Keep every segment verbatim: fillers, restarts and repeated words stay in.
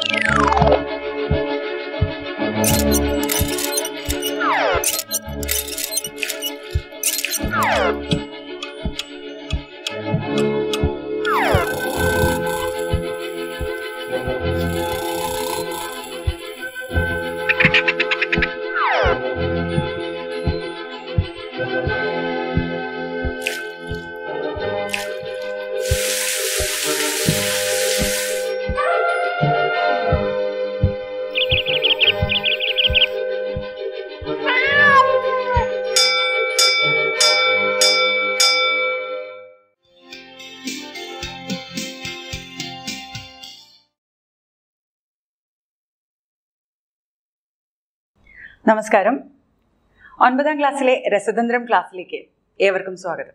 നമസ്കാരം. ഒൻപതാം ക്ലാസ്സിലെ രസതന്ത്രം ക്ലാസ്സിലേക്ക് ഏവർക്കും സ്വാഗതം.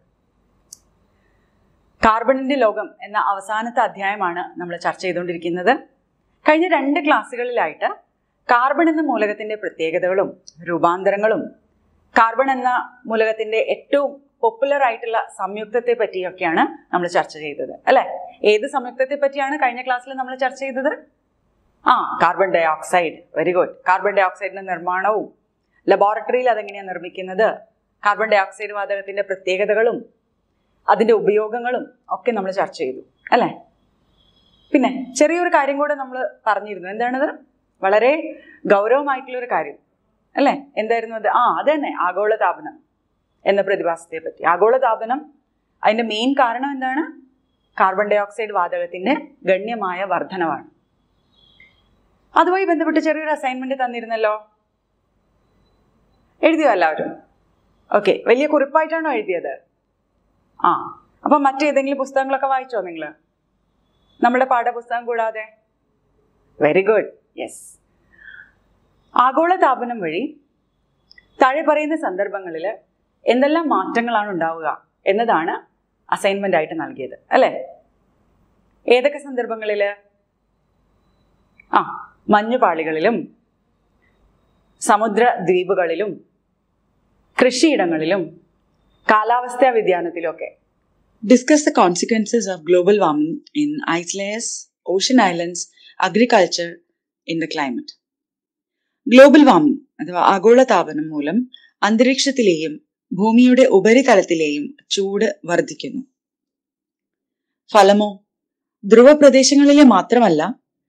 കാർബണിന്റെ ലോകം എന്ന അവസാനത്തെ അധ്യായമാണ് നമ്മൾ ചർച്ച ചെയ്തുകൊണ്ടിരിക്കുന്നത്. കഴിഞ്ഞ രണ്ട് ക്ലാസ്സുകളിലായിട്ട് കാർബൺ എന്ന മൂലകത്തിന്റെ പ്രത്യേകതകളും രൂപാന്തരങ്ങളും കാർബൺ എന്ന മൂലകത്തിന്റെ ഏറ്റവും പോപ്പുലർ ആയിട്ടുള്ള സംയുക്തത്തെ പറ്റിയൊക്കെയാണ് നമ്മൾ ചർച്ച ചെയ്തത്, അല്ലെ? ഏത് സംയുക്തത്തെ പറ്റിയാണ് കഴിഞ്ഞ ക്ലാസ്സിൽ നമ്മൾ ചർച്ച ചെയ്തത്? ആ carbon dioxide. Very good. Carbon ഡൈ ഓക്സൈഡിന്റെ നിർമ്മാണവും ലബോറട്ടറിയിൽ അതെങ്ങനെയാണ് നിർമ്മിക്കുന്നത്, കാർബൺ ഡൈ ഓക്സൈഡ് വാതകത്തിന്റെ പ്രത്യേകതകളും അതിന്റെ ഉപയോഗങ്ങളും ഒക്കെ നമ്മൾ ചർച്ച ചെയ്തു, അല്ലെ? പിന്നെ ചെറിയൊരു കാര്യം കൂടെ നമ്മൾ പറഞ്ഞിരുന്നു. എന്താണത്? വളരെ ഗൗരവമായിട്ടുള്ളൊരു കാര്യം, അല്ലെ? എന്തായിരുന്നു അത്? ആ അത് തന്നെ, ആഗോളതാപനം എന്ന പ്രതിഭാസത്തെ പറ്റി. ആഗോളതാപനം അതിന്റെ മെയിൻ കാരണം എന്താണ്? കാർബൺ ഡൈ ഓക്സൈഡ് വാതകത്തിന്റെ ഗണ്യമായ വർധനവാണ്. അതുമായി ബന്ധപ്പെട്ട് ചെറിയൊരു അസൈൻമെന്റ് തന്നിരുന്നല്ലോ, എഴുതിയോ എല്ലാവരും? ഓക്കെ. വലിയ കുറിപ്പായിട്ടാണോ എഴുതിയത്? ആ അപ്പം മറ്റേതെങ്കിലും പുസ്തകങ്ങളൊക്കെ വായിച്ചോ നിങ്ങൾ, നമ്മുടെ പാഠപുസ്തകം കൂടാതെ? Very good. യെസ്. ആഗോളതാപനം വഴി താഴെ പറയുന്ന സന്ദർഭങ്ങളിൽ എന്തെല്ലാം മാറ്റങ്ങളാണ് ഉണ്ടാവുക എന്നതാണ് അസൈൻമെന്റ് ആയിട്ട് നൽകിയത്, അല്ലേ? ഏതൊക്കെ സന്ദർഭങ്ങളിൽ? ആ മഞ്ഞുപാളികളിലും സമുദ്രദ്വീപുകളിലും കൃഷിയിടങ്ങളിലും കാലാവസ്ഥാ വ്യതിയാനത്തിലും ഒക്കെ. Discuss the consequences of global warming in ice layers, ocean islands, agriculture, in the climate. Global warming അഥവാ ആഗോളതാപനം മൂലം അന്തരീക്ഷത്തിലെയും ഭൂമിയുടെ ഉപരിതലത്തിലെയും ചൂട് വർദ്ധിക്കുന്നു. ഫലമോ ധ്രുവ പ്രദേശങ്ങളിലെ മാത്രമല്ല,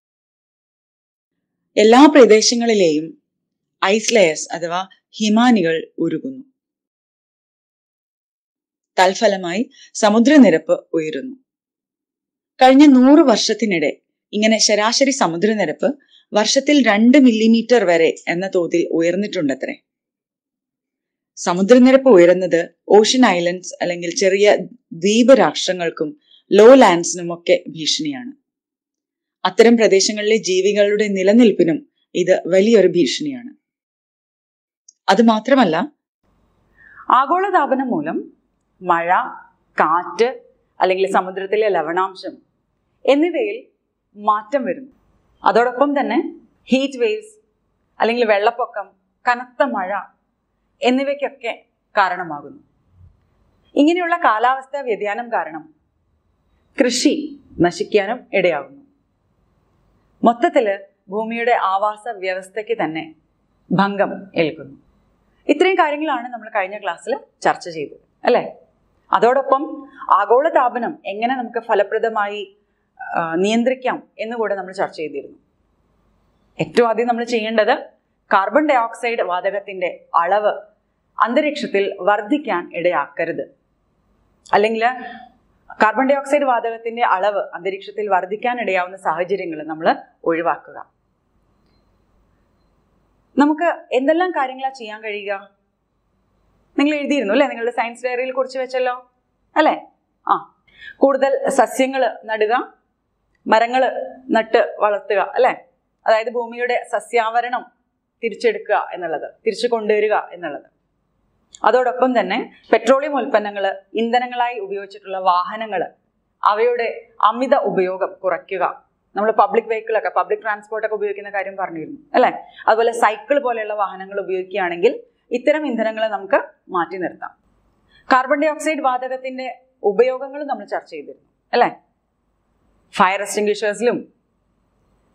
എല്ലാ പ്രദേശങ്ങളിലെയും ഐസ് ലെയേഴ്സ് അഥവാ ഹിമാനികൾ ഉരുകുന്നു. തൽഫലമായി സമുദ്രനിരപ്പ് ഉയരുന്നു. കഴിഞ്ഞ നൂറ് വർഷത്തിനിടെ ഇങ്ങനെ ശരാശരി സമുദ്രനിരപ്പ് വർഷത്തിൽ രണ്ട് മില്ലിമീറ്റർ വരെ എന്ന തോതിൽ ഉയർന്നിട്ടുണ്ടത്രേ. സമുദ്രനിരപ്പ് ഉയരുന്നത് ഓഷ്യൻ ഐലൻഡ്സ് അല്ലെങ്കിൽ ചെറിയ ദ്വീപ് രാഷ്ട്രങ്ങൾക്കും ലോ ലാൻഡ്സിനുമൊക്കെ ഭീഷണിയാണ്. അത്തരം പ്രദേശങ്ങളിലെ ജീവികളുടെ നിലനിൽപ്പിനും ഇത് വലിയൊരു ഭീഷണിയാണ്. അതുമാത്രമല്ല, ആഗോളതാപനം മൂലം മഴ, കാറ്റ് അല്ലെങ്കിൽ സമുദ്രത്തിലെ ലവണാംശം എന്നിവയിൽ മാറ്റം വരുന്നു. അതോടൊപ്പം തന്നെ ഹീറ്റ് വേവ്സ് അല്ലെങ്കിൽ വെള്ളപ്പൊക്കം, കനത്ത മഴ എന്നിവയ്ക്കൊക്കെ കാരണമാകുന്നു. ഇങ്ങനെയുള്ള കാലാവസ്ഥാ വ്യതിയാനം കാരണം കൃഷി നശിക്കാനും ഇടയാകുന്നു. മൊത്തത്തില് ഭൂമിയുടെ ആവാസ വ്യവസ്ഥയ്ക്ക് തന്നെ ഭംഗം ഏൽക്കുന്നു. ഇത്രയും കാര്യങ്ങളാണ് നമ്മൾ കഴിഞ്ഞ ക്ലാസ്സിൽ ചർച്ച ചെയ്തത്, അല്ലേ? അതോടൊപ്പം ആഗോളതാപനം എങ്ങനെ നമുക്ക് ഫലപ്രദമായി നിയന്ത്രിക്കാം എന്നുകൂടെ നമ്മൾ ചർച്ച ചെയ്തിരുന്നു. ഏറ്റവും ആദ്യം നമ്മൾ ചെയ്യേണ്ടത് കാർബൺ ഡൈ ഓക്സൈഡ് വാതകത്തിന്റെ അളവ് അന്തരീക്ഷത്തിൽ വർദ്ധിക്കാൻ ഇടയാക്കരുത്, അല്ലെങ്കിൽ കാർബൺ ഡൈ ഓക്സൈഡ് വാതകത്തിന്റെ അളവ് അന്തരീക്ഷത്തിൽ വർദ്ധിക്കാൻ ഇടയാവുന്ന സാഹചര്യങ്ങൾ നമ്മൾ ഒഴിവാക്കുക. നമുക്ക് എന്തെല്ലാം കാര്യങ്ങളാണ് ചെയ്യാൻ കഴിയുക? നിങ്ങൾ എഴുതിയിരുന്നു അല്ലേ? നിങ്ങളുടെ സയൻസ് ഡയറിയിൽ കുറിച്ച് വെച്ചല്ലോ, അല്ലേ? ആ കൂടുതൽ സസ്യങ്ങൾ നടുക, മരങ്ങൾ നട്ട് വളർത്തുക, അല്ലേ? അതായത് ഭൂമിയുടെ സസ്യാവരണം തിരിച്ചെടുക്കുക എന്നുള്ളത്, തിരിച്ചു കൊണ്ടുവരിക എന്നുള്ളത്. അതോടൊപ്പം തന്നെ പെട്രോളിയം ഉൽപ്പന്നങ്ങൾ, ഇന്ധനങ്ങളായി ഉപയോഗിച്ചിട്ടുള്ള വാഹനങ്ങൾ, അവയുടെ അമിത ഉപയോഗം കുറയ്ക്കുക. നമ്മൾ പബ്ലിക് വെഹിക്കിളൊക്കെ, പബ്ലിക് ട്രാൻസ്പോർട്ടൊക്കെ ഉപയോഗിക്കുന്ന കാര്യം പറഞ്ഞിരുന്നു, അല്ലേ? അതുപോലെ സൈക്കിൾ പോലെയുള്ള വാഹനങ്ങൾ ഉപയോഗിക്കുകയാണെങ്കിൽ ഇത്തരം ഇന്ധനങ്ങളെ നമുക്ക് മാറ്റി നിർത്താം. കാർബൺ ഡൈ ഓക്സൈഡ് വാതകത്തിന്റെ ഉപയോഗങ്ങൾ നമ്മൾ ചർച്ച ചെയ്തിരുന്നു, അല്ലേ? ഫയർ എക്സ്റ്റിംഗ്വിഷേഴ്സിലും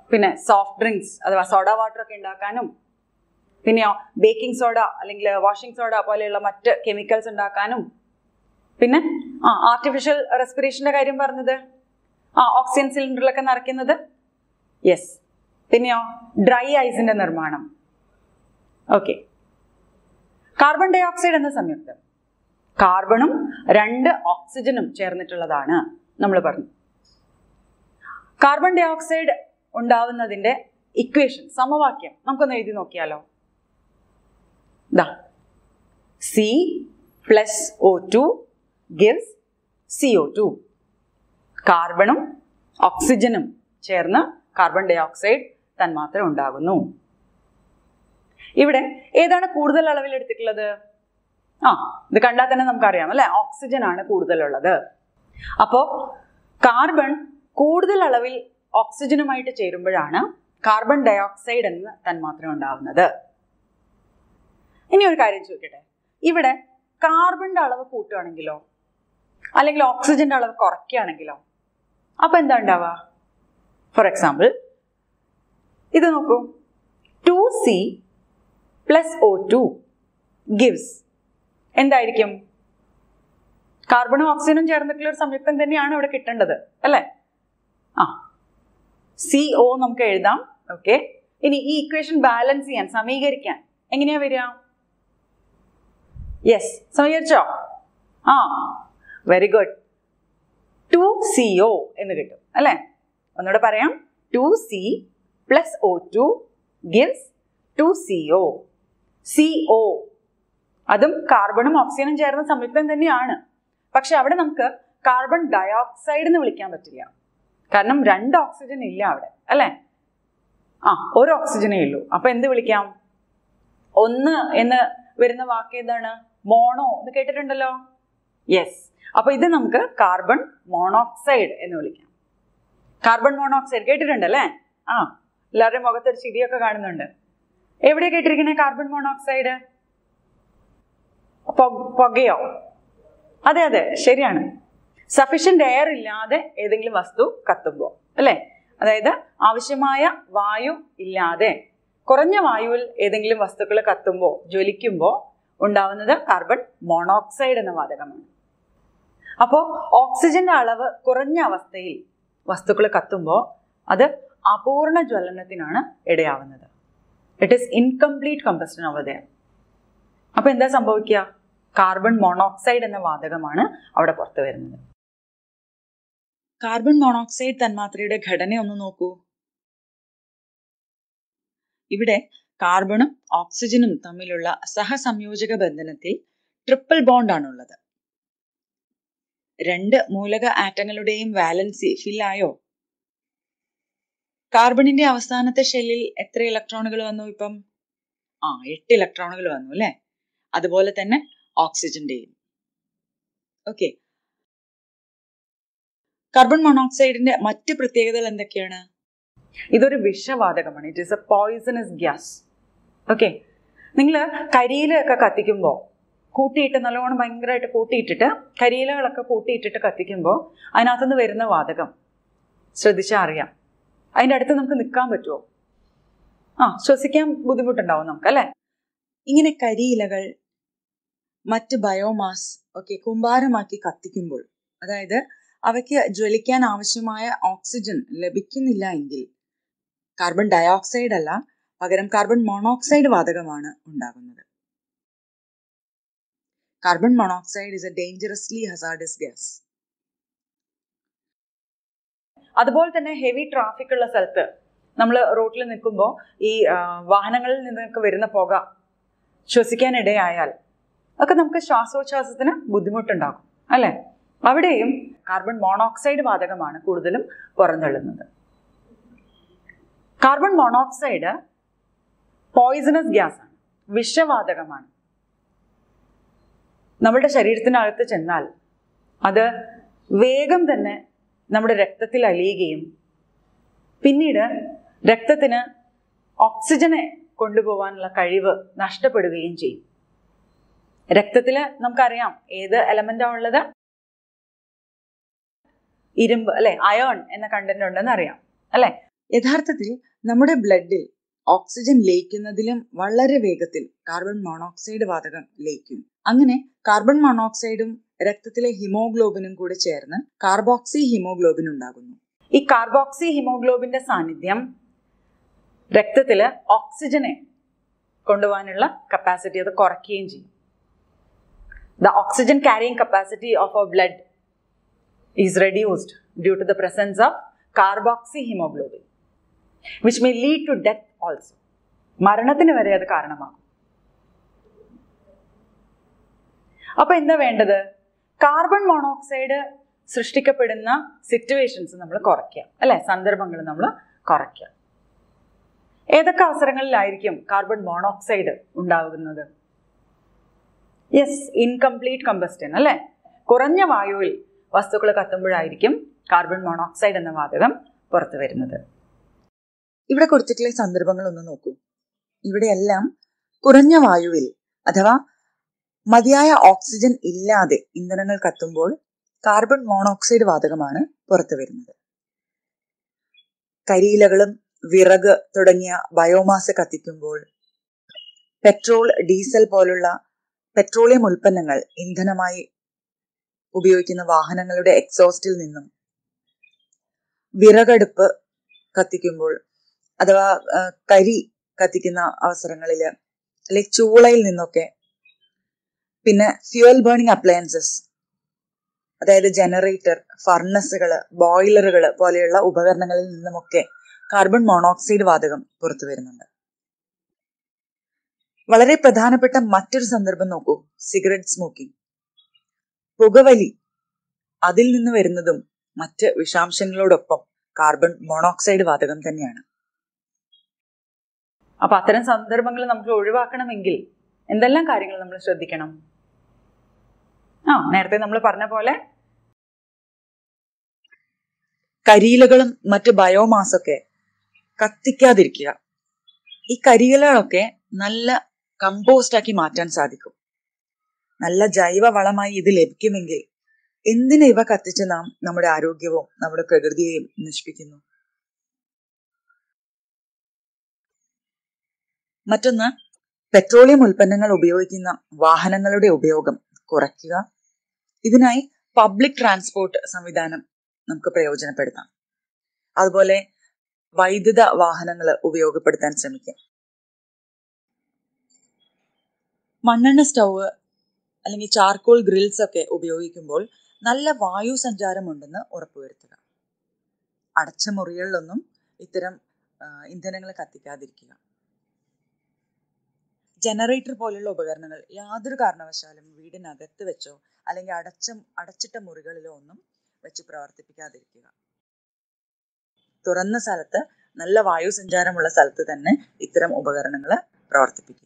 പിന്നെ സോഫ്റ്റ് ഡ്രിങ്ക്സ് അഥവാ സോഡ വാട്ടർ ഒക്കെ ഉണ്ടാക്കാനും, പിന്നെയോ ബേക്കിംഗ് സോഡ അല്ലെങ്കിൽ വാഷിംഗ് സോഡ പോലെയുള്ള മറ്റ് കെമിക്കൽസ് ഉണ്ടാക്കാനും, പിന്നെ ആ ആർട്ടിഫിഷ്യൽ റെസ്പിറേഷന്റെ കാര്യം പറഞ്ഞത്, ആ ഓക്സിജൻ സിലിണ്ടറിലൊക്കെ നിറയ്ക്കുന്നത്, യെസ്. പിന്നെയോ ഡ്രൈ ഐസിന്റെ നിർമ്മാണം. ഓക്കെ. കാർബൺ ഡൈ ഓക്സൈഡ് എന്ന സംയുക്തം കാർബണും രണ്ട് ഓക്സിജനും ചേർന്നിട്ടുള്ളതാണ് നമ്മൾ പറഞ്ഞു. കാർബൺ ഡൈ ഓക്സൈഡ് ഉണ്ടാവുന്നതിന്റെ ഇക്വേഷൻ, സമവാക്യം നമുക്കൊന്ന് എഴുതി നോക്കിയാലോ. ദാ C plus O two gives C O two. കാർബണും ഓക്സിജനും ചേർന്ന് കാർബൺ ഡൈ ഓക്സൈഡ് തന്മാത്ര ഉണ്ടാകുന്നു. ഇവിടെ ഏതാണ് കൂടുതൽ അളവിൽ എടുത്തിട്ടുള്ളത്? ആ ഇത് കണ്ടാൽ തന്നെ നമുക്കറിയാം അല്ലെ, ഓക്സിജൻ ആണ് കൂടുതലുള്ളത്. അപ്പോ കാർബൺ കൂടുതൽ അളവിൽ ഓക്സിജനുമായിട്ട് ചേരുമ്പോഴാണ് കാർബൺ ഡൈ ഓക്സൈഡ് എന്ന തന്മാത്ര ഉണ്ടാവുന്നത്. ഇനി ഒരു കാര്യം ചോദിക്കട്ടെ, ഇവിടെ കാർബണിന്റെ അളവ് കൂട്ടുകയാണെങ്കിലോ അല്ലെങ്കിൽ ഓക്സിജന്റെ അളവ് കുറയ്ക്കുകയാണെങ്കിലോ അപ്പൊ എന്താ ഉണ്ടാവുക? ഫോർ എക്സാമ്പിൾ ഇത് നോക്കൂ, two C plus O two gives എന്തായിരിക്കും? കാർബണും ഓക്സിജനും ചേർന്നിട്ടുള്ള ഒരു സംയുക്തം തന്നെയാണ് ഇവിടെ കിട്ടേണ്ടത് അല്ലേ? ആ സി ഒ നമുക്ക് എഴുതാം. ഓക്കെ. ഇനി ഈ ഇക്വേഷൻ ബാലൻസ് ചെയ്യാൻ, സമീകരിക്കാൻ എങ്ങനെയാ വരിക? യെസ്, സമീകരിച്ചോ? ആ very good. Two C O എന്ന് കിട്ടും അല്ലേ? ഒന്നുകൂടെ പറയാം, two C plus O two gives two C O. C O അതും കാർബണും ഓക്സിജനും ചേർന്ന സംയുക്തം തന്നെയാണ്. പക്ഷെ അവിടെ നമുക്ക് കാർബൺ ഡയോക്സൈഡ് എന്ന് വിളിക്കാൻ പറ്റില്ല, കാരണം രണ്ട് ഓക്സിജൻ ഇല്ല അവിടെ അല്ലേ? ആ ഒരു ഓക്സിജനേ ഉള്ളൂ. അപ്പൊ എന്ത് വിളിക്കാം? ഒന്ന് എന്ന് വരുന്ന വാക്ക് ഏതാണ്? മോണോ എന്ന് കേട്ടിട്ടുണ്ടല്ലോ. യെസ്. അപ്പൊ ഇത് നമുക്ക് കാർബൺ മോണോക്സൈഡ് എന്ന് വിളിക്കാം. കാർബൺ മോണോക്സൈഡ് കേട്ടിട്ടുണ്ടല്ലേ? ആ എല്ലാവരുടെയും മുഖത്തൊരു ചിരിയൊക്കെ കാണുന്നുണ്ട്. എവിടെയാ കേട്ടിരിക്കണേ കാർബൺ മോണോക്സൈഡ്? പുകയോ? അതെ അതെ ശരിയാണ്. സഫിഷ്യന്റ് എയർ ഇല്ലാതെ ഏതെങ്കിലും വസ്തു കത്തുമ്പോൾ അല്ലെ, അതായത് ആവശ്യമായ വായു ഇല്ലാതെ കുറഞ്ഞ വായുവിൽ ഏതെങ്കിലും വസ്തുക്കൾ കത്തുമ്പോൾ, ജ്വലിക്കുമ്പോൾ ഉണ്ടാവുന്നത് കാർബൺ മോണോക്സൈഡ് എന്ന വാതകമാണ്. അപ്പോൾ ഓക്സിജന്റെ അളവ് കുറഞ്ഞ അവസ്ഥയിൽ വസ്തുക്കൾ കത്തുമ്പോൾ അത് അപൂർണ ജ്വലനത്തിനാണ് ഇടയാവുന്നത്. It is incomplete combustion over there. അപ്പൊ എന്താ സംഭവിക്കുക? കാർബൺ മോണോക്സൈഡ് എന്ന വാതകമാണ് അവിടെ പുറത്തു വരുന്നത്. കാർബൺ മോണോക്സൈഡ് തന്മാത്രയുടെ ഘടന ഒന്ന് നോക്കൂ. ഇവിടെ കാർബണും ഓക്സിജനും തമ്മിലുള്ള സഹസംയോജക ബന്ധനത്തിൽ ട്രിപ്പിൾ ബോണ്ട് ആണുള്ളത്. രണ്ട് മൂലക ആറ്റങ്ങളുടെയും വാലൻസി ഫില്ലായോ? കാർബണിന്റെ അവസാനത്തെ ഷെല്ലിൽ എത്ര ഇലക്ട്രോണുകൾ വന്നു ഇപ്പം? ആ എട്ട് ഇലക്ട്രോണുകൾ വന്നു അല്ലെ? അതുപോലെ തന്നെ ഓക്സിജന്റെയും. ഓക്കെ. കാർബൺ മോണോക്സൈഡിന്റെ മറ്റ് പ്രത്യേകതകൾ എന്തൊക്കെയാണ്? ഇതൊരു വിഷവാതകമാണ്. It is a poisonous gas. Okay. നിങ്ങൾ കരിയിലൊക്കെ കത്തിക്കുമ്പോൾ കൂട്ടിയിട്ട് നല്ലോണം ഭയങ്കരമായിട്ട് കൂട്ടിയിട്ടിട്ട് കരിയിലകളൊക്കെ കൂട്ടിയിട്ടിട്ട് കത്തിക്കുമ്പോൾ അതിനകത്തുനിന്ന് വരുന്ന വാതകം ശ്രദ്ധിച്ചാൽ അറിയാം. അതിൻ്റെ അടുത്ത് നമുക്ക് നിൽക്കാൻ പറ്റുമോ? ആ ശ്വസിക്കാൻ ബുദ്ധിമുട്ടുണ്ടാവും നമുക്ക് അല്ലേ? ഇങ്ങനെ കരിയിലകൾ മറ്റ് ബയോമാസ് ഒക്കെ കുമ്പാരമാക്കി കത്തിക്കുമ്പോൾ, അതായത് അവയ്ക്ക് ജ്വലിക്കാൻ ആവശ്യമായ ഓക്സിജൻ ലഭിക്കുന്നില്ല എങ്കിൽ കാർബൺ ഡയോക്സൈഡ് അല്ല, പകരം കാർബൺ മോണോക്സൈഡ് വാതകമാണ് ഉണ്ടാകുന്നത്. Carbon monoxide is a dangerously hazardous gas. അതുപോലെ തന്നെ ഹെവി ട്രാഫിക് ഉള്ള സ്ഥലത്ത് നമ്മൾ റോഡിൽ നിൽക്കുമ്പോൾ ഈ വാഹനങ്ങളിൽ നിന്നൊക്കെ വരുന്ന പുക ശ്വസിക്കാൻ ഇടയായാൽ ഒക്കെ നമുക്ക് ശ്വാസോച്ഛ്വാസത്തിന് ബുദ്ധിമുട്ടുണ്ടാകും അല്ലെ? അവിടെയും കാർബൺ മോണോക്സൈഡ് വാതകമാണ് കൂടുതലും പുറന്തള്ളുന്നത്. കാർബൺ മോണോക്സൈഡ് പോയിസണസ് ഗ്യാസ് ആണ്, വിഷവാതകമാണ്. നമ്മുടെ ശരീരത്തിനകത്ത് ചെന്നാൽ അത് വേഗം തന്നെ നമ്മുടെ രക്തത്തിൽ അലിയുകയും പിന്നീട് രക്തത്തിന് ഓക്സിജനെ കൊണ്ടുപോകാനുള്ള കഴിവ് നഷ്ടപ്പെടുകയും ചെയ്യും. രക്തത്തിൽ നമുക്കറിയാം ഏത് എലമെന്റാണ് ഉള്ളത്? ഇരുമ്പ് അല്ലെ, അയോൺ എന്ന കണ്ടന്റ് ഉണ്ടെന്ന് അറിയാം അല്ലെ? യഥാർത്ഥത്തിൽ നമ്മുടെ ബ്ലഡിൽ ഓക്സിജൻ ലയിക്കുന്നതിലും വളരെ വേഗത്തിൽ കാർബൺ മോണോക്സൈഡ് വാതകം ലയിക്കും. അങ്ങനെ കാർബൺ മോണോക്സൈഡും രക്തത്തിലെ ഹിമോഗ്ലോബിനും കൂടെ ചേർന്ന് കാർബോക്സി ഹിമോഗ്ലോബിൻ ഉണ്ടാകുന്നു. ഈ കാർബോക്സി ഹിമോഗ്ലോബിന്റെ സാന്നിധ്യം രക്തത്തില് ഓക്സിജനെ കൊണ്ടുപോകാനുള്ള കപ്പാസിറ്റി അത് കുറയ്ക്കുകയും ചെയ്യും. The oxygen carrying capacity of our blood is reduced due to the presence of carboxy hemoglobin, which may lead to death also. മരണത്തിന് വരെ അത് കാരണമാകും. അപ്പൊ എന്താ വേണ്ടത്? കാർബൺ മോണോക്സൈഡ് സൃഷ്ടിക്കപ്പെടുന്ന സിറ്റുവേഷൻസ് നമ്മൾ കുറയ്ക്കുക, അല്ലെ? സന്ദർഭങ്ങൾ നമ്മൾ കുറയ്ക്കുക. ഏതൊക്കെ അവസരങ്ങളിലായിരിക്കും കാർബൺ മോണോക്സൈഡ് ഉണ്ടാകുന്നത്? യെസ്, ഇൻകംപ്ലീറ്റ് കമ്പസ്റ്റൻ, അല്ലെ? കുറഞ്ഞ വായുവിൽ വസ്തുക്കൾ കത്തുമ്പോഴായിരിക്കും കാർബൺ മോണോക്സൈഡ് എന്ന വാതകം പുറത്തു വരുന്നത്. ഇവിടെ കൊടുത്തിട്ടുള്ള സന്ദർഭങ്ങൾ ഒന്ന് നോക്കൂ. ഇവിടെയെല്ലാം കുറഞ്ഞ വായുവിൽ അഥവാ മതിയായ ഓക്സിജൻ ഇല്ലാതെ ഇന്ധനങ്ങൾ കത്തുമ്പോൾ കാർബൺ മോണോക്സൈഡ് വാതകമാണ് പുറത്തു വരുന്നത്. കരിയിലകളും വിറക് തുടങ്ങിയ ബയോമാസ് കത്തിക്കുമ്പോൾ, പെട്രോൾ, ഡീസൽ പോലുള്ള പെട്രോളിയം ഉൽപ്പന്നങ്ങൾ ഇന്ധനമായി ഉപയോഗിക്കുന്ന വാഹനങ്ങളുടെ എക്സോസ്റ്റിൽ നിന്നും, വിറകടുപ്പ് കത്തിക്കുമ്പോൾ അഥവാ കരി കത്തിക്കുന്ന അവസരങ്ങളിൽ, അല്ലെ ചൂളയിൽ നിന്നൊക്കെ, പിന്നെ ഫ്യൂവൽ ബേണിംഗ് അപ്ലയൻസസ് അതായത് ജനറേറ്റർ, ഫർണസുകൾ, ബോയിലറുകൾ പോലെയുള്ള ഉപകരണങ്ങളിൽ നിന്നുമൊക്കെ കാർബൺ മോണോക്സൈഡ് വാതകം പുറത്തു വരുന്നുണ്ട്. വളരെ പ്രധാനപ്പെട്ട മറ്റൊരു സന്ദർഭം നോക്കൂ, സിഗരറ്റ് സ്മോക്കിംഗ്. പുകവലി, അതിൽ നിന്ന് വരുന്നതും മറ്റ് വിഷാംശങ്ങളോടൊപ്പം കാർബൺ മോണോക്സൈഡ് വാതകം തന്നെയാണ്. അപ്പൊ അത്തരം സന്ദർഭങ്ങൾ നമുക്ക് ഒഴിവാക്കണമെങ്കിൽ എന്തെല്ലാം കാര്യങ്ങൾ നമ്മൾ ശ്രദ്ധിക്കണം? ആ നേരത്തെ നമ്മൾ പറഞ്ഞ പോലെ കരിയിലകളും മറ്റ് ബയോമാസൊക്കെ കത്തിക്കാതിരിക്കുക. ഈ കരിയിലകളൊക്കെ നല്ല കമ്പോസ്റ്റ് ആക്കി മാറ്റാൻ സാധിക്കും. നല്ല ജൈവ വളമായി ഇത് ലഭിക്കുമെങ്കിൽ എന്തിന് ഇവ കത്തിച്ച് നാം നമ്മുടെ ആരോഗ്യവും നമ്മുടെ പ്രകൃതിയെയും നശിപ്പിക്കുന്നു? മറ്റൊന്ന്, പെട്രോളിയം ഉൽപ്പന്നങ്ങൾ ഉപയോഗിക്കുന്ന വാഹനങ്ങളുടെ ഉപയോഗം കുറയ്ക്കുക. ഇതിനായി പബ്ലിക് ട്രാൻസ്പോർട്ട് സംവിധാനം നമുക്ക് പ്രയോജനപ്പെടുത്താം. അതുപോലെ വൈദ്യുത വാഹനങ്ങൾ ഉപയോഗപ്പെടുത്താൻ ശ്രമിക്കാം. മണ്ണെണ്ണ സ്റ്റൗവ് അല്ലെങ്കിൽ ചാർക്കോൾ ഗ്രിൽസ് ഒക്കെ ഉപയോഗിക്കുമ്പോൾ നല്ല വായു സഞ്ചാരമുണ്ടെന്ന് ഉറപ്പുവരുത്തുക. അടച്ച മുറികളിലൊന്നും ഇത്തരം ഇന്ധനങ്ങൾ കത്തിക്കാതിരിക്കുക. ജനറേറ്റർ പോലുള്ള ഉപകരണങ്ങൾ യാതൊരു കാരണവശാലും വീടിനകത്ത് വെച്ചോ അല്ലെങ്കിൽ അടച്ച അടച്ചിട്ട മുറികളിലോ ഒന്നും വെച്ച് പ്രവർത്തിപ്പിക്കാതിരിക്കുക. തുറന്ന സ്ഥലത്ത്, നല്ല വായു സഞ്ചാരമുള്ള സ്ഥലത്ത് തന്നെ ഇത്തരം ഉപകരണങ്ങൾ പ്രവർത്തിപ്പിക്കുക.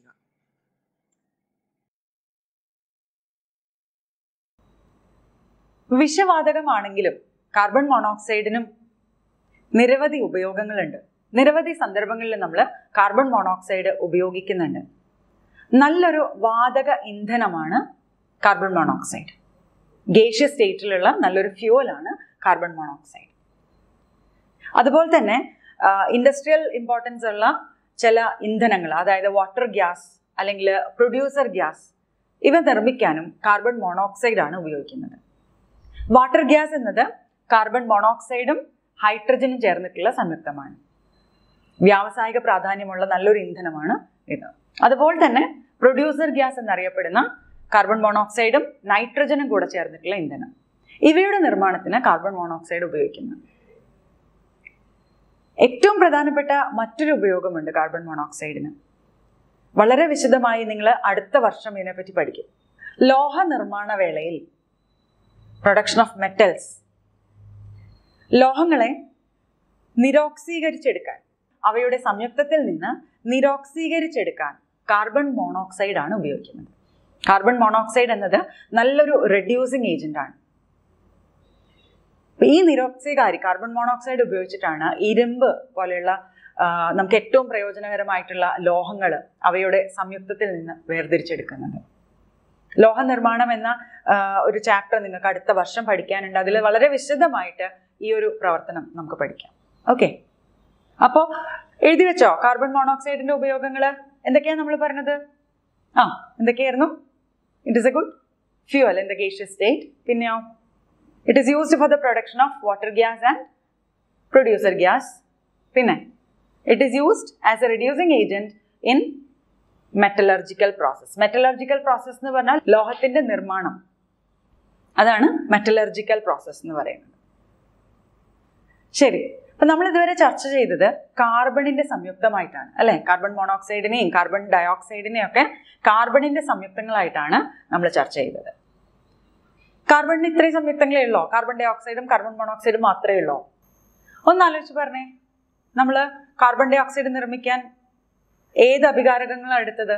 വിഷവാതകമാണെങ്കിലും കാർബൺ മോണോക്സൈഡിനും നിരവധി ഉപയോഗങ്ങളുണ്ട്. നിരവധി സന്ദർഭങ്ങളിൽ നമ്മൾ കാർബൺ മോണോക്സൈഡ് ഉപയോഗിക്കുന്നുണ്ട്. നല്ലൊരു വാതക ഇന്ധനമാണ് കാർബൺ മോണോക്സൈഡ്. ഗേഷ്യസ് സ്റ്റേറ്റിലുള്ള നല്ലൊരു ഫ്യൂവലാണ് കാർബൺ മോണോക്സൈഡ്. അതുപോലെ തന്നെ ഇൻഡസ്ട്രിയൽ ഇമ്പോർട്ടൻസ് ഉള്ള ചില ഇന്ധനങ്ങൾ, അതായത് വാട്ടർ ഗ്യാസ് അല്ലെങ്കിൽ പ്രൊഡ്യൂസർ ഗ്യാസ്, ഇവ നിർമ്മിക്കാനും കാർബൺ മോണോക്സൈഡാണ് ഉപയോഗിക്കുന്നത്. വാട്ടർ ഗ്യാസ് എന്നത് കാർബൺ മോണോക്സൈഡും ഹൈഡ്രജനും ചേർന്നിട്ടുള്ള സംയുക്തമാണ്. വ്യാവസായിക പ്രാധാന്യമുള്ള നല്ലൊരു ഇന്ധനമാണ് ഇത്. അതുപോലെ തന്നെ പ്രൊഡ്യൂസർ ഗ്യാസ് എന്നറിയപ്പെടുന്ന കാർബൺ മോണോക്സൈഡും നൈട്രജനും കൂടെ ചേർന്നിട്ടുള്ള ഇന്ധനം, ഇവയുടെ നിർമ്മാണത്തിന് കാർബൺ മോണോക്സൈഡ് ഉപയോഗിക്കുന്നു. ഏറ്റവും പ്രധാനപ്പെട്ട മറ്റൊരു ഉപയോഗമുണ്ട് കാർബൺ മോണോക്സൈഡിന്. വളരെ വിശദമായി നിങ്ങൾ അടുത്ത വർഷം ഇതിനെപ്പറ്റി പഠിക്കും. ലോഹ നിർമ്മാണ വേളയിൽ പ്രൊഡക്ഷൻ ഓഫ് മെറ്റൽസ്, ലോഹങ്ങളെ നിരോക്സീകരിച്ചെടുക്കാൻ, അവയുടെ സംയുക്തത്തിൽ നിന്ന് നിരോക്സീകരിച്ചെടുക്കാൻ കാർബൺ മോണോക്സൈഡ് ആണ് ഉപയോഗിക്കുന്നത്. കാർബൺ മോണോക്സൈഡ് എന്നത് നല്ലൊരു റെഡ്യൂസിങ് ഏജന്റ് ആണ്. ഈ നിരോക്സീകാരി കാർബൺ മോണോക്സൈഡ് ഉപയോഗിച്ചിട്ടാണ് ഇരുമ്പ് പോലെയുള്ള നമുക്ക് ഏറ്റവും പ്രയോജനകരമായിട്ടുള്ള ലോഹങ്ങൾ അവയുടെ സംയുക്തത്തിൽ നിന്ന് വേർതിരിച്ചെടുക്കുന്നത്. ലോഹ നിർമ്മാണം എന്ന ഒരു ചാപ്റ്റർ നിങ്ങൾക്ക് അടുത്ത വർഷം പഠിക്കാനുണ്ട്. അതിൽ വളരെ വിശദമായിട്ട് ഈ ഒരു പ്രവർത്തനം നമുക്ക് പഠിക്കാം. ഓക്കെ, അപ്പോൾ എഴുതി വെച്ചോ കാർബൺ മോണോക്സൈഡിന്റെ ഉപയോഗങ്ങൾ എന്തൊക്കെയാണ് നമ്മൾ പറഞ്ഞത്? ആ എന്തൊക്കെയായിരുന്നു? It is a good fuel in the gaseous state. പിന്നെയോ it is used for the production of water gas and producer gas. പിന്നെ it is used as a reducing agent in metallurgical process. Metallurgical process എന്ന് പറഞ്ഞാൽ ലോഹത്തിന്റെ നിർമ്മാണം, അതാണ് metallurgical process എന്ന് പറയുന്നത്. ശരി, അപ്പൊ നമ്മൾ ഇതുവരെ ചർച്ച ചെയ്തത് കാർബണിന്റെ സംയുക്തമായിട്ടാണ് അല്ലെ. കാർബൺ മോണോക്സൈഡിനെയും കാർബൺ ഡയോക്സൈഡിനെയും ഒക്കെ കാർബണിന്റെ സംയുക്തങ്ങളായിട്ടാണ് നമ്മൾ ചർച്ച ചെയ്തത്. കാർബണിന് ഇത്രയും സംയുക്തങ്ങളേ ഉള്ളോ? കാർബൺ ഡയോക്സൈഡും കാർബൺ മോണോക്സൈഡും മാത്രമേ ഉള്ളോ? ഒന്ന് ആലോചിച്ച് പറഞ്ഞേ, നമ്മൾ കാർബൺ ഡയോക്സൈഡ് നിർമ്മിക്കാൻ ഏത് അഭികാരകങ്ങളാണ് എടുത്തത്?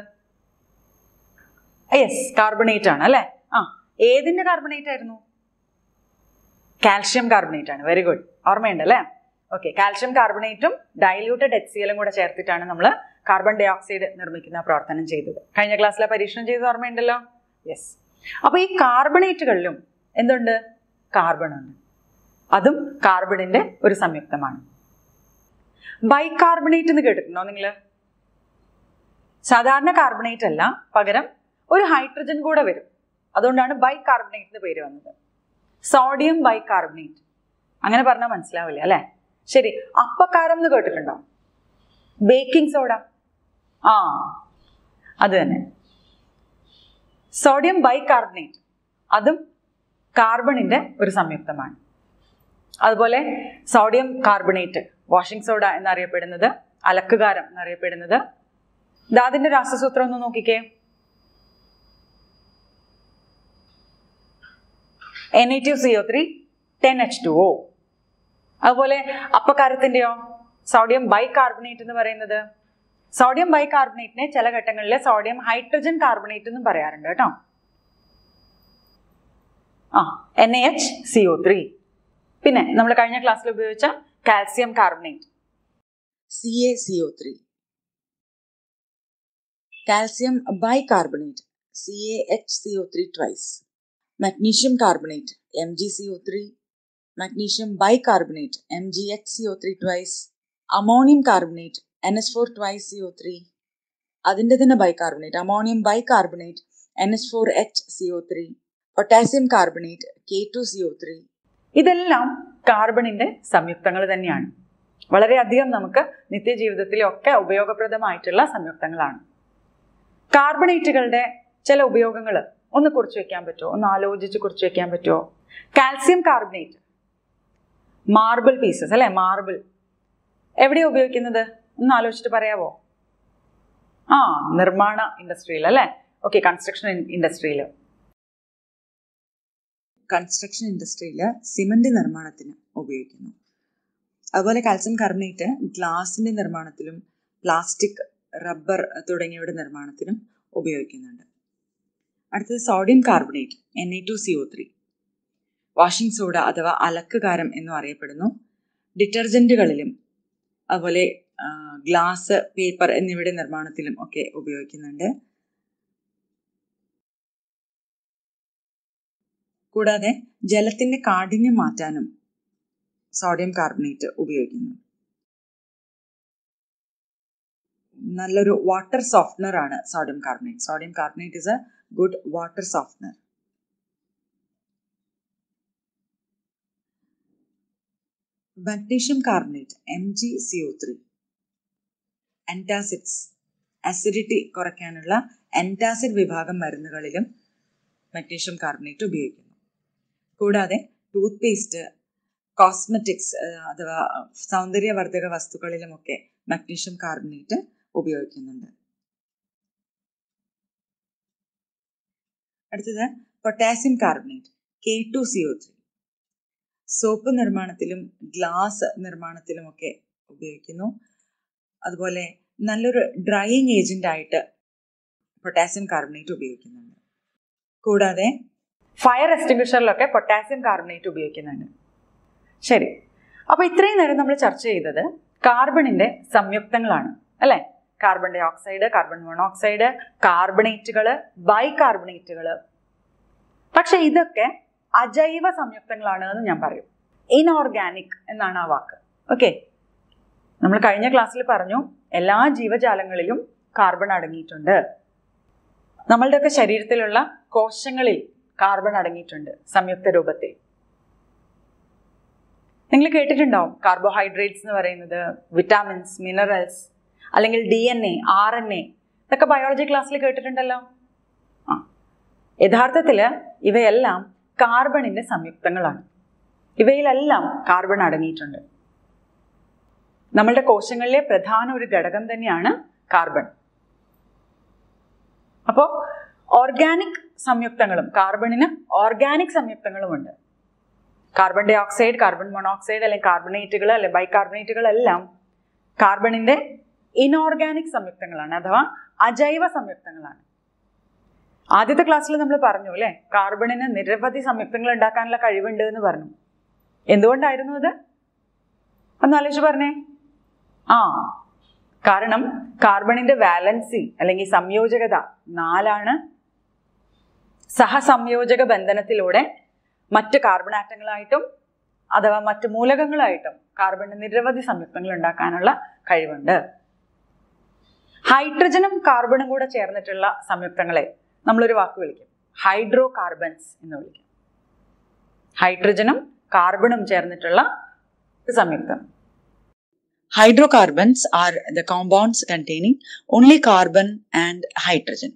യെസ്, കാർബണേറ്റ് ആണ് അല്ലെ. ആ ഏതിന്റെ കാർബണേറ്റ് ആയിരുന്നു? കാൽഷ്യം കാർബണേറ്റ് ആണ്. വെരി ഗുഡ്, ഓർമ്മയുണ്ട് അല്ലേ? ഓക്കെ, കാൽഷ്യം കാർബണേറ്റും ഡൈല്യൂട്ടഡ് എച്ച് സി എല്ലും കൂടെ ചേർത്തിട്ടാണ് നമ്മൾ കാർബൺ ഡയോക്സൈഡ് നിർമ്മിക്കുന്ന പ്രവർത്തനം ചെയ്തത്. കഴിഞ്ഞ ക്ലാസ്സിലെ പരീക്ഷണം ചെയ്ത് ഓർമ്മയുണ്ടല്ലോ. യെസ്, അപ്പൊ ഈ കാർബണേറ്റുകളിലും എന്തുണ്ട്? കാർബൺ ഉണ്ട്. അതും കാർബണിന്റെ ഒരു സംയുക്തമാണ്. ബൈകാർബണേറ്റ് എന്ന് കേട്ടിട്ടുണ്ടോ നിങ്ങൾ? സാധാരണ കാർബണേറ്റ് അല്ല, പകരം ഒരു ഹൈഡ്രജൻ കൂടെ വരും. അതുകൊണ്ടാണ് ബൈകാർബണേറ്റ് എന്ന് പേര് വന്നത്. സോഡിയം ബൈകാർബണേറ്റ് അങ്ങനെ പറഞ്ഞാൽ മനസ്സിലാവില്ല അല്ലെ. ശരി, അപ്പക്കാരം എന്ന് കേട്ടിട്ടുണ്ടോ? ബേക്കിംഗ് സോഡ, ആ അത് തന്നെ. സോഡിയം ബൈകാർബണേറ്റ് അതും കാർബണിന്റെ ഒരു സംയുക്തമാണ്. അതുപോലെ സോഡിയം കാർബണേറ്റ് വാഷിംഗ് സോഡ എന്നറിയപ്പെടുന്നത്, അലക്കുകാരം എന്നറിയപ്പെടുന്നത്. അതിന്റെ രാസസൂത്രം ഒന്ന് നോക്കിക്കേ. N A two C O three ten H two O. അതുപോലെ അപ്പക്കാരത്തിന്റെയോ സോഡിയം ബൈകാർബണേറ്റ് എന്ന് പറയുന്നത്, സോഡിയം ബൈകാർബണേറ്റിനെ ചില ഘട്ടങ്ങളിൽ സോഡിയം ഹൈഡ്രജൻ കാർബണേറ്റ് എന്നും പറയാറുണ്ട് കേട്ടോ. ആ N A H C O three. പിന്നെ നമ്മൾ കഴിഞ്ഞ ക്ലാസ്സിൽ ഉപയോഗിച്ച calcium carbonate, C A C O three. Calcium bicarbonate, C A H C O three twice. magnesium carbonate, M G C O three, magnesium bicarbonate, M G H C O three twice, ammonium carbonate, N H four twice C O three, അതിൻ്റെ തന്നെ bicarbonate ammonium bicarbonate, N H four H C O three, potassium carbonate, K two C O three. ഇതെല്ലാം കാർബണിന്റെ സംയുക്തങ്ങൾ തന്നെയാണ്. വളരെയധികം നമുക്ക് നിത്യജീവിതത്തിലൊക്കെ ഉപയോഗപ്രദമായിട്ടുള്ള സംയുക്തങ്ങളാണ്. കാർബണേറ്റുകളുടെ ചില ഉപയോഗങ്ങൾ ഒന്ന് കുറിച്ച് വെക്കാൻ പറ്റുമോ? ഒന്ന് ആലോചിച്ച് കുറിച്ച് വെക്കാൻ പറ്റുമോ? കാൽസ്യം കാർബണേറ്റ്, മാർബിൾ പീസസ് അല്ലെ, മാർബിൾ എവിടെയാണ് ഉപയോഗിക്കുന്നത്? ഒന്ന് ആലോചിച്ചിട്ട് പറയാവോ? ആ നിർമ്മാണ ഇൻഡസ്ട്രിയിൽ അല്ലെ. ഓക്കെ, കൺസ്ട്രക്ഷൻ ഇൻഡസ്ട്രിയിൽ. കൺസ്ട്രക്ഷൻ ഇൻഡസ്ട്രിയിൽ സിമന്റ് നിർമ്മാണത്തിന് ഉപയോഗിക്കുന്നു. അതുപോലെ കാൽസ്യം കാർബണേറ്റ് ഗ്ലാസിന്റെ നിർമ്മാണത്തിലും പ്ലാസ്റ്റിക്, റബ്ബർ തുടങ്ങിയവയുടെ നിർമ്മാണത്തിനും ഉപയോഗിക്കുന്നുണ്ട്. അടുത്തത് sodium carbonate, N A two C O three, washing soda അഥവാ അലക്കുകാരം എന്നും അറിയപ്പെടുന്നു. ഡിറ്റർജൻറ്റുകളിലും അതുപോലെ ഗ്ലാസ്, പേപ്പർ എന്നിവയുടെ നിർമ്മാണത്തിലും ഒക്കെ ഉപയോഗിക്കുന്നുണ്ട്. കൂടാതെ ജലത്തിന്റെ കാഠിന്യം മാറ്റാനും സോഡിയം കാർബണേറ്റ് ഉപയോഗിക്കുന്നു. നല്ലൊരു വാട്ടർ സോഫ്റ്റ്നർ ആണ് sodium carbonate. Sodium carbonate is a good water softener. magnesium carbonate, M G C O three, antacids, acidity കുറയ്ക്കാനുള്ള ആന്റാസിഡ് വിഭാഗം മരുന്നുകളിലും magnesium carbonate ഉപയോഗിക്കുന്നു. കൂടാതെ ടൂത്ത് പേസ്റ്റ്, കോസ്മെറ്റിക്സ് അഥവാ സൗന്ദര്യവർദ്ധക വസ്തുക്കളിലുമൊക്കെ magnesium carbonate ഉപയോഗിക്കുന്നുണ്ട്. അടുത്തത് potassium carbonate, K two C O three, soap നിർമ്മാണത്തിലും ഗ്ലാസ് നിർമ്മാണത്തിലുമൊക്കെ ഉപയോഗിക്കുന്നു. അതുപോലെ നല്ലൊരു ഡ്രൈയിങ് ഏജന്റ് ആയിട്ട് പൊട്ടാസ്യം കാർബണേറ്റ് ഉപയോഗിക്കുന്നുണ്ട്. കൂടാതെ ഫയർ എക്സ്റ്റിംഗ്വിഷറിലൊക്കെ പൊട്ടാസ്യം കാർബണേറ്റ് ഉപയോഗിക്കുന്നുണ്ട്. ശരി, അപ്പോൾ ഇത്രയും നേരം നമ്മൾ ചർച്ച ചെയ്തത് കാർബണിന്റെ സംയുക്തങ്ങളാണ് അല്ലേ. Carbon dioxide, carbon monoxide, കാർബണേറ്റുകൾ, ബൈകാർബണേറ്റുകൾ. പക്ഷെ ഇതൊക്കെ അജൈവ സംയുക്തങ്ങളാണ് എന്ന് ഞാൻ പറയും. ഇൻഓർഗാനിക് എന്നാണ് ആ വാക്ക്. ഓക്കെ, നമ്മൾ കഴിഞ്ഞ ക്ലാസ്സിൽ പറഞ്ഞു എല്ലാ ജീവജാലങ്ങളിലും കാർബൺ അടങ്ങിയിട്ടുണ്ട്. നമ്മളുടെയൊക്കെ ശരീരത്തിലുള്ള കോശങ്ങളിൽ കാർബൺ അടങ്ങിയിട്ടുണ്ട് സംയുക്ത രൂപത്തിൽ. നിങ്ങൾ കേട്ടിട്ടുണ്ടാവും കാർബോഹൈഡ്രേറ്റ്സ് എന്ന് പറയുന്നത്, വിറ്റാമിൻസ്, മിനറൽസ്, അല്ലെങ്കിൽ D N A, R N A, ഇതൊക്കെ ബയോളജി ക്ലാസ്സിൽ കേട്ടിട്ടുണ്ടല്ലോ. ആ യഥാർത്ഥത്തിൽ ഇവയെല്ലാം കാർബണിന്റെ സംയുക്തങ്ങളാണ്. ഇവയിലെല്ലാം കാർബൺ അടങ്ങിയിട്ടുണ്ട്. നമ്മളുടെ കോശങ്ങളിലെ പ്രധാന ഒരു ഘടകം തന്നെയാണ് കാർബൺ. അപ്പോൾ ഓർഗാനിക് സംയുക്തങ്ങളും, കാർബണിന് ഓർഗാനിക് സംയുക്തങ്ങളുമുണ്ട്. Carbon dioxide, carbon monoxide, അല്ലെങ്കിൽ കാർബണേറ്റുകൾ, അല്ലെങ്കിൽ ബൈകാർബണേറ്റുകൾ എല്ലാം കാർബണിന്റെ ഇനോർഗാനിക് സംയുക്തങ്ങളാണ്, അഥവാ അജൈവ സംയുക്തങ്ങളാണ്. ആദ്യത്തെ ക്ലാസ്സിൽ നമ്മൾ പറഞ്ഞു അല്ലെ, കാർബണിന് നിരവധി സംയുക്തങ്ങൾ ഉണ്ടാക്കാനുള്ള കഴിവുണ്ട് എന്ന് പറഞ്ഞു. എന്തുകൊണ്ടായിരുന്നു അത്? ഒന്ന് ആലോചിച്ച് പറഞ്ഞേ. ആ കാരണം കാർബണിന്റെ വാലൻസി അല്ലെങ്കിൽ സംയോജകത നാലാണ്. സഹസംയോജക ബന്ധനത്തിലൂടെ മറ്റ് കാർബൺ ആറ്റങ്ങളായിട്ടും അഥവാ മറ്റ് മൂലകങ്ങളായിട്ടും കാർബണിന് നിരവധി സംയുക്തങ്ങൾ ഉണ്ടാക്കാനുള്ള കഴിവുണ്ട്. ഹൈഡ്രജനും കാർബണും കൂടെ ചേർന്നിട്ടുള്ള സംയുക്തങ്ങളെ നമ്മളൊരു വാക്ക് വിളിക്കും, ഹൈഡ്രോ കാർബൺസ് എന്ന് വിളിക്കും. ഹൈഡ്രജനും കാർബണും ചേർന്നിട്ടുള്ള സംയുക്തം. Hydrocarbons are the compounds containing only carbon and hydrogen.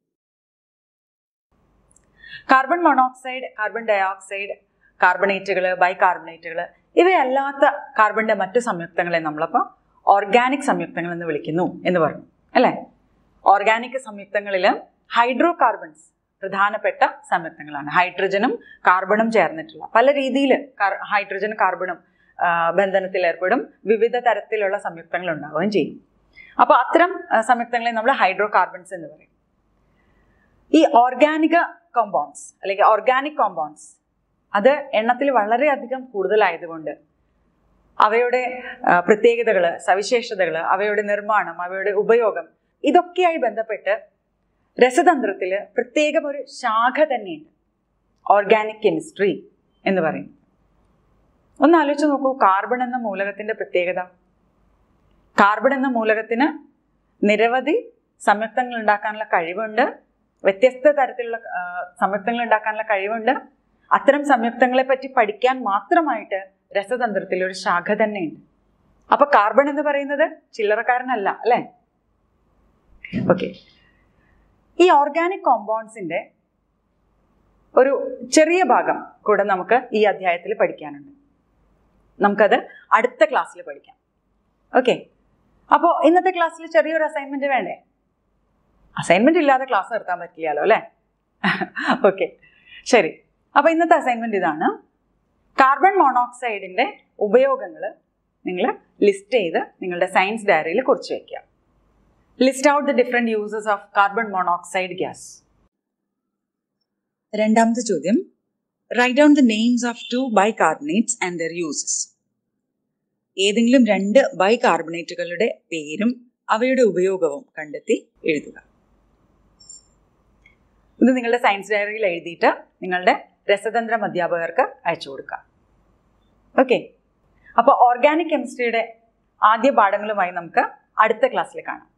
Carbon monoxide, carbon dioxide, കാർബണേറ്റുകൾ, ബൈകാർബണേറ്റുകൾ ഇവയല്ലാത്ത കാർബണിന്റെ മറ്റു സംയുക്തങ്ങളെ നമ്മളപ്പോൾ ഓർഗാനിക് സംയുക്തങ്ങൾ എന്ന് വിളിക്കുന്നു എന്ന് പറഞ്ഞു അല്ലേ. ഓർഗാനിക് സംയുക്തങ്ങളിൽ ഹൈഡ്രോ കാർബൺസ് പ്രധാനപ്പെട്ട സംയുക്തങ്ങളാണ്. ഹൈഡ്രജനും കാർബണും ചേർന്നിട്ടുള്ള പല രീതിയിൽ ഹൈഡ്രജനും കാർബണും ബന്ധനത്തിൽ ഏർപ്പെടും, വിവിധ തരത്തിലുള്ള സംയുക്തങ്ങൾ ഉണ്ടാവുകയും ചെയ്യും. അപ്പോൾ അത്തരം സംയുക്തങ്ങളെ നമ്മൾ ഹൈഡ്രോ കാർബൺസ് എന്ന് പറയും. ഈ ഓർഗാനിക കോമ്പൗണ്ട്സ് അല്ലെങ്കിൽ ഓർഗാനിക് കോമ്പൗണ്ട്സ് അത് എണ്ണത്തിൽ വളരെയധികം കൂടുതലായതുകൊണ്ട് അവയുടെ പ്രത്യേകതകൾ, സവിശേഷതകൾ, അവയുടെ നിർമ്മാണം, അവയുടെ ഉപയോഗം ഇതൊക്കെയായി ബന്ധപ്പെട്ട് രസതന്ത്രത്തിൽ പ്രത്യേകം ഒരു ശാഖ തന്നെയുണ്ട്, ഓർഗാനിക് കെമിസ്ട്രി എന്ന് പറയും. ഒന്ന് ആലോചിച്ച് നോക്കൂ, കാർബൺ എന്ന മൂലകത്തിന്റെ പ്രത്യേകത. കാർബൺ എന്ന മൂലകത്തിന് നിരവധി സംയുക്തങ്ങൾ ഉണ്ടാക്കാനുള്ള കഴിവുണ്ട്, വ്യത്യസ്ത തരത്തിലുള്ള സംയുക്തങ്ങൾ ഉണ്ടാക്കാനുള്ള കഴിവുണ്ട്. അത്തരം സംയുക്തങ്ങളെ പറ്റി പഠിക്കാൻ മാത്രമായിട്ട് രസതന്ത്രത്തിൽ ഒരു ശാഖ തന്നെയുണ്ട്. അപ്പൊ കാർബൺ എന്ന് പറയുന്നത് ചില്ലറക്കാരനല്ല അല്ലേ. ഓക്കെ, ഈ ഓർഗാനിക് കോമ്പൗണ്ട്സിന്റെ ഒരു ചെറിയ ഭാഗം കൂടെ നമുക്ക് ഈ അധ്യായത്തിൽ പഠിക്കാനുണ്ട്. നമുക്കത് അടുത്ത ക്ലാസ്സിൽ പഠിക്കാം. ഓക്കെ, അപ്പോൾ ഇന്നത്തെ ക്ലാസ്സിൽ ചെറിയൊരു അസൈൻമെന്റ് വേണ്ടേ? അസൈൻമെന്റ് ഇല്ലാതെ ക്ലാസ് നിർത്താൻ പറ്റില്ലല്ലോ അല്ലേ. ഓക്കെ, ശരി. അപ്പോൾ ഇന്നത്തെ അസൈൻമെന്റ് ഇതാണ്. കാർബൺ മോണോക്സൈഡിന്റെ ഉപയോഗങ്ങൾ നിങ്ങൾ ലിസ്റ്റ് ചെയ്ത് നിങ്ങളുടെ സയൻസ് ഡയറിയിൽ കുറിച്ച് വയ്ക്കുക. List out the different uses of carbon monoxide gas. രണ്ടാമത്തെ ചോദ്യം, write down the names of two bicarbonates and their uses. ഏതെങ്കിലും രണ്ട് ബൈകാർബണേറ്റുകളുടെ പേരും അവയുടെ ഉപയോഗവും കണ്ടെത്തി എഴുതുക. ഇത് നിങ്ങളുടെ സയൻസ് ഡയറിയിൽ എഴുതിയിട്ട് നിങ്ങളുടെ രസതന്ത്രം അധ്യാപകർക്ക് അയച്ചു കൊടുക്കുക. ഓക്കെ, അപ്പോൾ ഓർഗാനിക് കെമിസ്ട്രിയുടെ ആദ്യ പാഠങ്ങളുമായി നമുക്ക് അടുത്ത ക്ലാസ്സിൽ കാണാം.